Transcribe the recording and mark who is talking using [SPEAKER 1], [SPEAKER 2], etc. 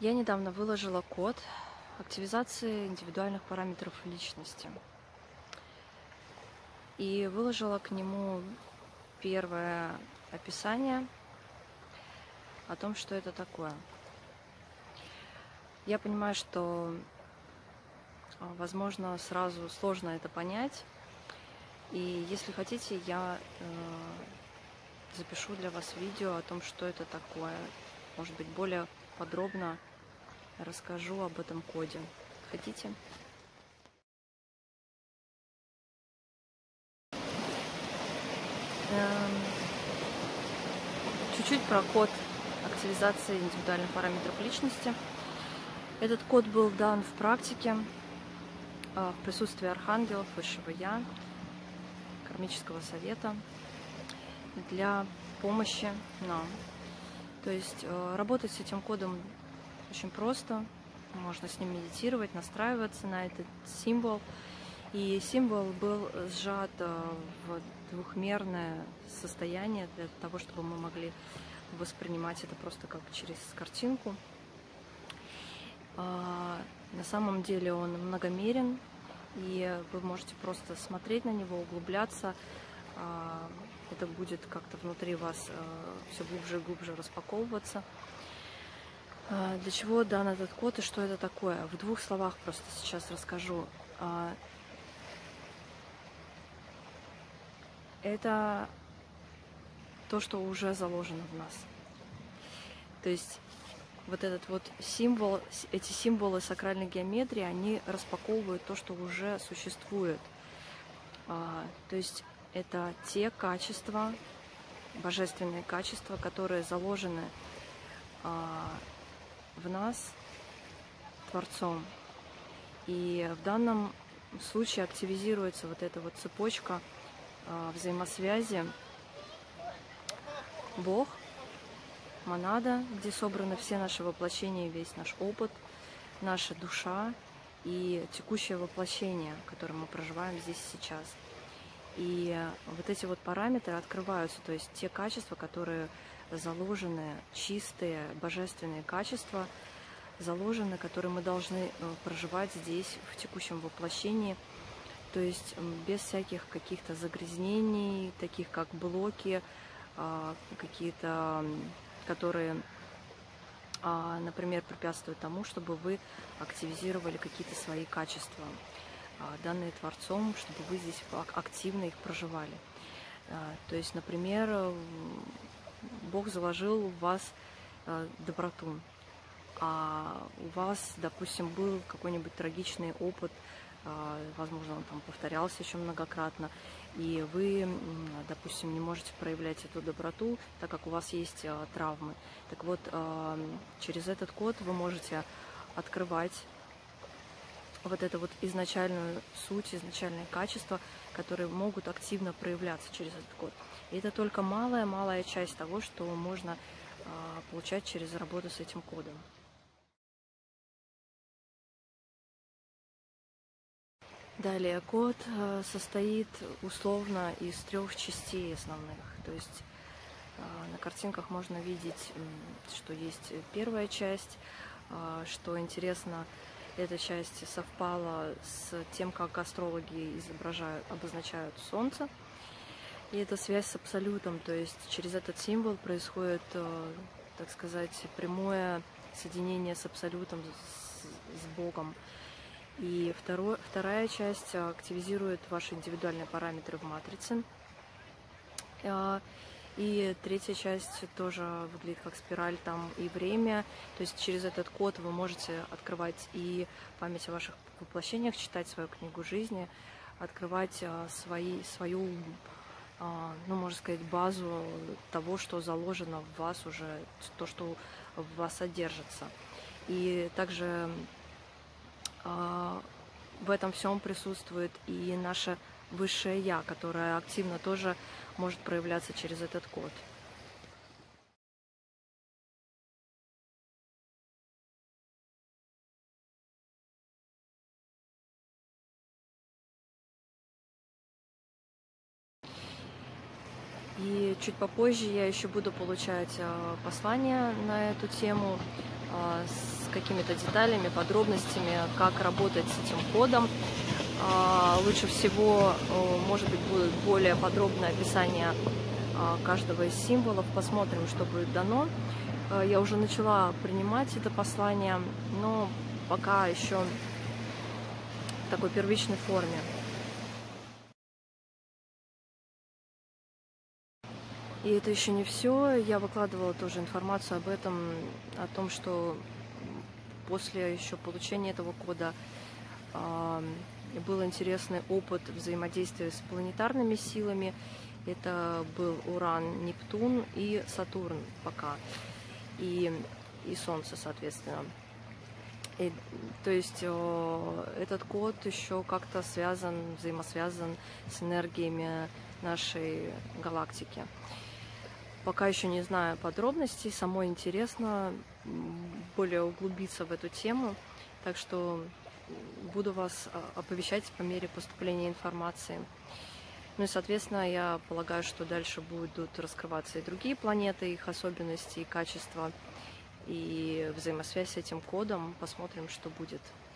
[SPEAKER 1] Я недавно выложила код активизации индивидуальных параметров личности. И выложила к нему первое описание о том, что это такое. Я понимаю, что, возможно, сразу сложно это понять. И если хотите, я запишу для вас видео о том, что это такое. Может быть, более подробно расскажу об этом коде. Хотите? Чуть-чуть про код активизации индивидуальных параметров личности. Этот код был дан в практике, в присутствии архангелов, высшего Я, кармического совета для помощи нам. То есть работать с этим кодом очень просто. Можно с ним медитировать, настраиваться на этот символ. И символ был сжат в двухмерное состояние для того, чтобы мы могли воспринимать это просто как через картинку. На самом деле он многомерен, и вы можете просто смотреть на него, углубляться. Это будет как-то внутри вас все глубже и глубже распаковываться. Для чего дан этот код и что это такое? В двух словах просто сейчас расскажу. Это то, что уже заложено в нас. То есть вот этот вот символ, эти символы сакральной геометрии, они распаковывают то, что уже существует. То есть это те качества, божественные качества, которые заложены в нас Творцом. И в данном случае активизируется вот эта вот цепочка взаимосвязи Бог, монада, где собраны все наши воплощения, весь наш опыт, наша душа и текущее воплощение, которое мы проживаем здесь и сейчас. И вот эти вот параметры открываются, то есть те качества, которые заложены, чистые, божественные качества, заложены, которые мы должны проживать здесь, в текущем воплощении, то есть без всяких каких-то загрязнений, таких как блоки, какие-то, которые, например, препятствуют тому, чтобы вы активизировали какие-то свои качества, данные Творцом, чтобы вы здесь активно их проживали. То есть, например, Бог заложил в вас доброту, а у вас, допустим, был какой-нибудь трагичный опыт, возможно, он там повторялся еще многократно, и вы, допустим, не можете проявлять эту доброту, так как у вас есть травмы. Так вот, через этот код вы можете открывать вот это вот изначальную суть, изначальные качества, которые могут активно проявляться через этот код. И это только малая часть того, что можно получать через работу с этим кодом. Далее, код состоит условно из 3 частей основных. То есть на картинках можно видеть, что есть первая часть. Что интересно, эта часть совпала с тем, как астрологи обозначают Солнце. И это связь с Абсолютом, то есть через этот символ происходит, так сказать, прямое соединение с Абсолютом, с Богом. И вторая часть активизирует ваши индивидуальные параметры в матрице. И третья часть тоже выглядит как спираль, там и время. То есть через этот код вы можете открывать и память о ваших воплощениях, читать свою книгу жизни, открывать свою, ну, можно сказать, базу того, что заложено в вас уже, то, что в вас содержится. И также в этом всем присутствует и наше высшее Я, которое активно тоже может проявляться через этот код. И чуть попозже я еще буду получать послания на эту тему, какими-то деталями, подробностями, как работать с этим кодом. Лучше всего, может быть, будет более подробное описание каждого из символов. Посмотрим, что будет дано. Я уже начала принимать это послание, но пока еще в такой первичной форме. И это еще не все. Я выкладывала тоже информацию об этом, о том, что после еще получения этого кода был интересный опыт взаимодействия с планетарными силами. Это был Уран, Нептун и Сатурн пока, и Солнце, соответственно. То есть этот код еще как-то взаимосвязан с энергиями нашей галактики. Пока еще не знаю подробностей, самой интересно более углубиться в эту тему, так что буду вас оповещать по мере поступления информации. Ну и, соответственно, я полагаю, что дальше будут раскрываться и другие планеты, их особенности и качества, и взаимосвязь с этим кодом. Посмотрим, что будет.